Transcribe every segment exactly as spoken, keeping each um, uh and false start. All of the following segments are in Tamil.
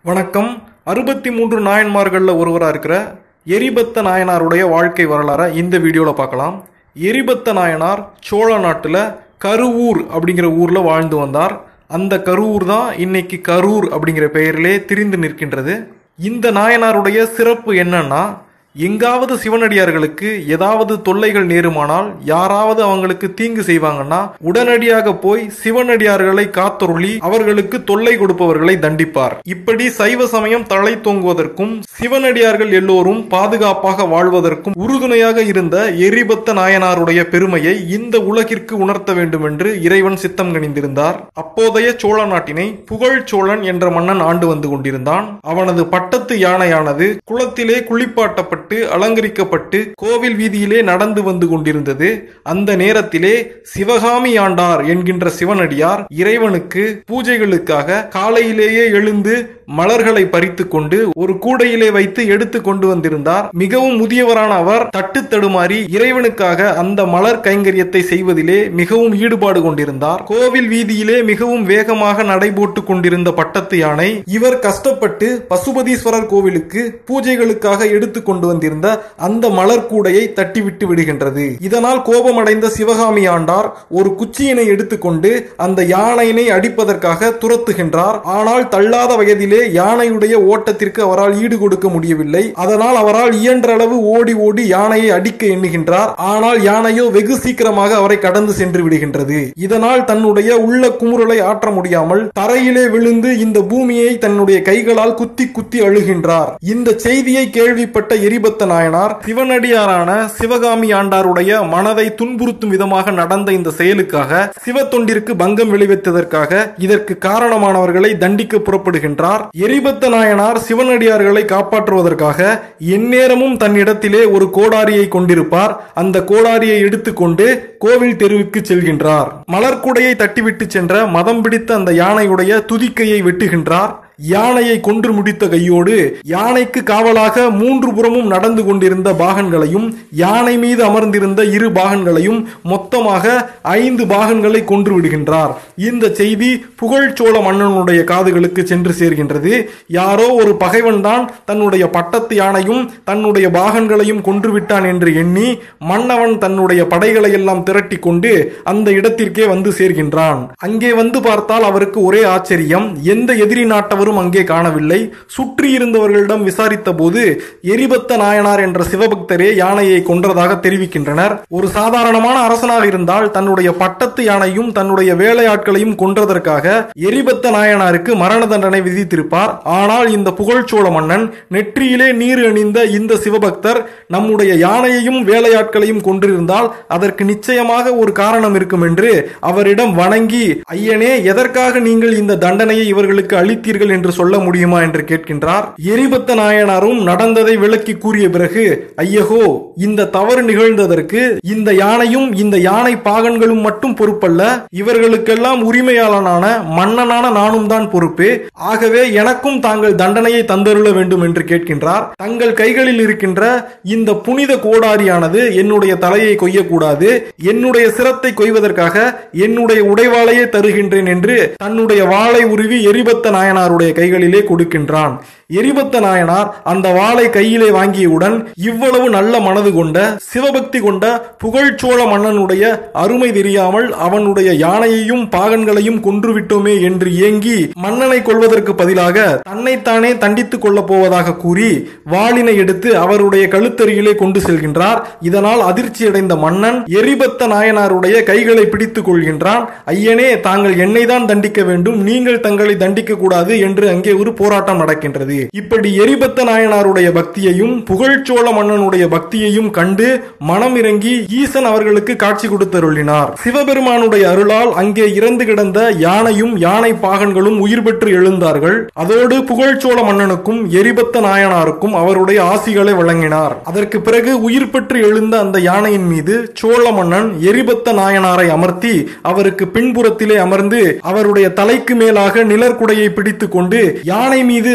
வணக்கம். அறுபத்தி மூன்று நாயன்மார்கள்ல ஒருவராக இருக்கிற எரிபத்த நாயனாருடைய வாழ்க்கை வரலாறை இந்த வீடியோவில் பார்க்கலாம். எரிபத்த நாயனார் சோழ நாட்டில் கருவூர் அப்படிங்கிற ஊரில் வாழ்ந்து வந்தார். அந்த கருவூர் தான் இன்னைக்கு கரூர் அப்படிங்கிற பெயரிலே திரிந்து நிற்கின்றது. இந்த நாயனாருடைய சிறப்பு என்னன்னா, எங்காவது சிவனடியார்களுக்கு ஏதாவது தொல்லைகள் நேருமானால், யாராவது அவங்களுக்கு தீங்கு செய்வாங்கன்னா உடனடியாக போய் சிவனடியார்களை காத்தொருளி அவர்களுக்கு தொல்லை கொடுப்பவர்களை தண்டிப்பார். இப்படி சைவ சமயம் தலை தோங்குவதற்கும் சிவனடியார்கள் எல்லோரும் பாதுகாப்பாக வாழ்வதற்கும் உறுதுணையாக இருந்த எரிபத்த நாயனாருடைய பெருமையை இந்த உலகிற்கு உணர்த்த வேண்டும் என்று இறைவன் சித்தம் கணிந்திருந்தார். அப்போதைய சோழ நாட்டினை புகழ் சோழன் என்ற மன்னன் ஆண்டு வந்து கொண்டிருந்தான். அவனது பட்டத்து யானையானது குளத்திலே குளிப்பாட்டப்பட்டு அலங்கரிக்கப்பட்டு கோவில் வீதியிலே நடந்து வந்து கொண்டிருந்தது. அந்த நேரத்திலே சிவகாமி ஆண்டார் என்கின்ற சிவனடியார் இறைவனுக்கு பூஜைகளுக்காக காலையிலேயே எழுந்து மலர்களை பறித்து கொண்டு ஒரு கூடையிலே வைத்து எடுத்து கொண்டு வந்திருந்தார். மிகவும் முதியவரான அவர் தட்டு தடுமாறி இறைவனுக்காக அந்த மலர் கைங்கரியத்தை செய்வதிலே மிகவும் ஈடுபாடு கொண்டிருந்தார். கோவில் வீதியிலே மிகவும் வேகமாக நடைபோட்டு கொண்டிருந்த பட்டத்து யானை இவர் கஷ்டப்பட்டு பசுபதீஸ்வரர் கோவிலுக்கு பூஜைகளுக்காக எடுத்து கொண்டு வந்திருந்த அந்த மலர் கூடையை தட்டிவிட்டு விடுகின்றது. இதனால் கோபமடைந்த சிவகாமி ஆண்டார் ஒரு குச்சியினை எடுத்துக்கொண்டு அந்த யானையினை அடிப்பதற்காக துரத்துகின்றார். ஆனால் தள்ளாத வயதிலே யானையுடைய ஓட்டத்திற்கு அவரால் ஈடு கொடுக்க முடியவில்லை. அதனால் அவரால் இயன்ற அளவு ஓடி ஓடி யானையை அடிக்க எண்ணுகின்றார். ஆனால் யானையோ வெகு சீக்கிரமாக அவரை கடந்து சென்று விடுகின்றது. இதனால் தன்னுடைய உள்ள குமுறலை ஆற்ற முடியாமல் தரையிலே விழுந்து இந்த பூமியை தன்னுடைய கைகளால் குத்தி குத்தி அழுகின்றார். இந்த செய்தியை கேள்விப்பட்ட எரிபத்த நாயனார் சிவனடியாரான சிவகாமி ஆண்டாருடைய மனதை துன்புறுத்தும் விதமாக நடந்த இந்த செயலுக்காக சிவ தொண்டிற்கு பங்கம் விளைவித்ததற்காக இதற்கு காரணமானவர்களை தண்டிக்க புறப்படுகின்றார். எரிபத்த நாயனார் சிவனடியார்களை காப்பாற்றுவதற்காக எந்நேரமும் தன்னிடத்திலே ஒரு கோடாரியை கொண்டிருப்பார். அந்த கோடாரியை எடுத்துக்கொண்டு கோவில் தெருவுக்கு செல்கின்றார். மலர்கூடையை தட்டிவிட்டு சென்ற மதம் பிடித்த அந்த யானையுடைய துதிக்கையை வெட்டுகின்றார். யானையை கொன்று முடித்த கையோடு யானைக்கு காவலாக மூன்று புறமும் நடந்து கொண்டிருந்த பாகன்களையும் யானை மீது அமர்ந்திருந்த இரு பாகன்களையும் மொத்தமாக ஐந்து பாகன்களை கொன்று விடுகின்றார். இந்த செய்தி புகழ் சோழ மன்னனுடைய காதுகளுக்கு சென்று சேர்கின்றது. யாரோ ஒரு பகைவன் தான் தன்னுடைய பட்டத்து யானையும் தன்னுடைய பாகன்களையும் கொன்று விட்டான் என்று எண்ணி மன்னவன் தன்னுடைய படைகளை எல்லாம் திரட்டி கொண்டு அந்த இடத்திற்கே வந்து சேர்கின்றான். அங்கே வந்து பார்த்தால் அவருக்கு ஒரே ஆச்சரியம். எந்த எதிரி நாட்டவர் அங்கே காணவில்லை. சுற்றி இருந்தவர்களிடம் விசாரித்த போது எரிபத்த நாயனார் என்ற சிவபக்தரே யானையை கொன்றதாக தெரிவிக்கின்றனர். ஒரு சாதாரணமான அரசனாக இருந்தால் தன்னுடைய பட்டத்து யானையும் தன்னுடைய வேலையாட்களையும் கொன்றதற்காக எரிபத்த நாயனாருக்கு மரண தண்டனை விதித்திருப்பார். ஆனால் இந்த புகழ்ச்சோழ மன்னன் நெற்றியிலே நீர் அணிந்த இந்த சிவபக்தர் நம்முடைய யானையையும் வேலையாட்களையும் கொன்றிருந்தால் அதற்கு நிச்சயமாக ஒரு காரணம் இருக்கும் என்று அவரிடம் வணங்கி, ஐயனே, எதற்காக நீங்கள் இந்த தண்டனையை இவர்களுக்கு அளித்தீர்கள் என்று சொல்ல முடியுமா என்று கேட்கின்றார். எரிபத்த நாயனாரும் நடந்ததை விளக்கி கூறிய பிறகு, ஐயகோ, இந்த தவறு நிகழ்ந்ததற்கு இந்த யானையும் இந்த யானை பாகன்களும் மட்டும் பொறுப்பல்ல, இவர்களுக்கெல்லாம் உரிமையாளனான மன்னனான நானும் தான் பொறுப்பு. ஆகவே எனக்கும் தாங்கள் தண்டனையை தந்தருள வேண்டும் என்று கேட்கின்றார். தங்கள் கைகளில் இருக்கின்ற இந்த புனித கோடாரியானது என்னுடைய தலையை கொய்யக்கூடாது, என்னுடைய சிரத்தை கொய்வதற்காக என்னுடைய உடைவாளையே தருகின்றேன் என்று தன்னுடைய வாளை உருவி எரிபத்த நாயனாருடைய கைகளிலே கொடுக்கின்றான். எரிபத்த நாயனார் அந்த வாளை கையிலே வாங்கியவுடன் இவ்வளவு நல்ல மனது கொண்ட சிவபக்தி கொண்ட புகழ்ச்சோழ மன்னனுடைய அருமை தெரியாமல் அவனுடைய யானையையும் பாகன்களையும் கொன்றுவிட்டோமே என்று ஏங்கி மன்னனை கொள்வதற்கு பதிலாக தன்னைத்தானே தண்டித்துக் கொள்ளப் போவதாக கூறி வாளினை எடுத்து அவருடைய கழுத்தருகிலே கொண்டு செல்கின்றார். இதனால் அதிர்ச்சியடைந்த மன்னன் எரிபத்த நாயனாருடைய கைகளை பிடித்துக் கொள்கின்றான். ஐயனே, தாங்கள் என்னை தான் தண்டிக்க வேண்டும், நீங்கள் தங்களை தண்டிக்க கூடாது என்று அங்கே ஒரு போராட்டம் நடக்கின்றது. இப்படி எரிபத்த நாயனாருடைய பக்தியையும் புகழ்ச்சோழ மன்னனுடைய பக்தியையும் கண்டு மனம் இறங்கி ஈசன் அவர்களுக்கு காட்சி கொடுத்தருளினார். சிவபெருமானுடைய அருளால் அங்கே இறந்து கிடந்த யானையும் யானை பாகன்களும் உயிர் பெற்று எழுந்தார்கள். அதோடு புகழ்ச்சோழ மன்னனுக்கும் எரிபத்த நாயனாருக்கும் அவருடைய ஆசிகளை வழங்கினார். அதற்கு பிறகு உயிர் பெற்று எழுந்த அந்த யானையின் மீது சோழ மன்னன் எரிபத்த நாயனாரை அமர்த்தி அவருக்கு பின்புறத்திலே அமர்ந்து அவருடைய தலைக்கு மேலாக நிழற்குடையை பிடித்துக் கொண்டு யானை மீது அவரை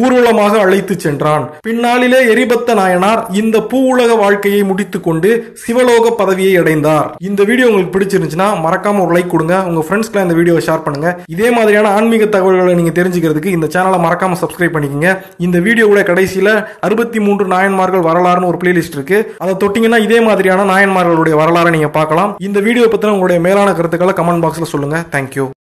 ஊர்வலமாக அழைத்து சென்றான். பின்னாளிலே எரிபத்த நாயனார் இந்த பூவுலக வாழ்க்கையை முடித்துக் கொண்டு சிவலோக பதவியை அடைந்தார். இந்த வீடியோ உங்களுக்கு பிடிச்சிருந்துச்சுன்னா மறக்காம ஒரு லைக் கொடுங்க. உங்க ஃப்ரெண்ட்ஸ்க்கு இந்த வீடியோவை ஷேர் பண்ணுங்க. இதே மாதிரியான ஆன்மீக தகவல்களை நீங்க தெரிஞ்சுக்கிறதுக்கு இந்த சேனலை மறக்காம சப்ஸ்கிரைப் பண்ணிக்கங்க. இந்த வீடியோவோட கடைசியில அறுபத்தி மூன்று நாயன்மார்கள் வரலாறுன்னு ஒரு பிளேலிஸ்ட் இருக்கு. அதை தொட்டீங்கன்னா இதே மாதிரியான நாயன்மார்களுடைய வரலாறை நீங்க பார்க்கலாம். இந்த வீடியோ பத்தின உங்களுடைய மேலான கருத்துக்களை கமெண்ட் பாக்ஸ்ல சொல்லுங்க. தேங்க்யூ.